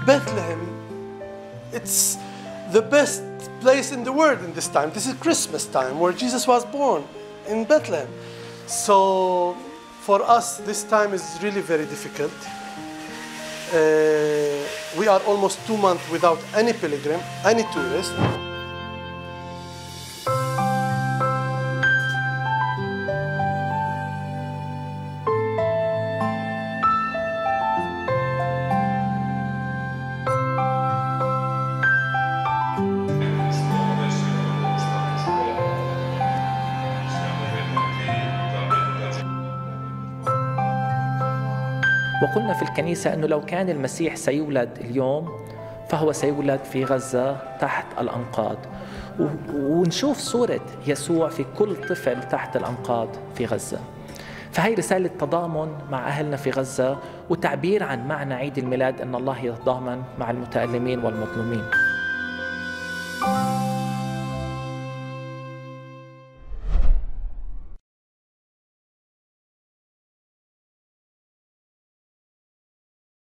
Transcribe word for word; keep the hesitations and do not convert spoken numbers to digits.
Bethlehem, it's the best place in the world in this time. This is Christmas time where Jesus was born in Bethlehem. So for us, this time is really very difficult. Uh, we are almost two months without any pilgrim, any tourist. وقلنا في الكنيسة أنه لو كان المسيح سيولد اليوم فهو سيولد في غزة تحت الأنقاض، ونشوف صورة يسوع في كل طفل تحت الأنقاض في غزة. فهي رسالة تضامن مع أهلنا في غزة وتعبير عن معنى عيد الميلاد أن الله يتضامن مع المتألمين والمظلومين.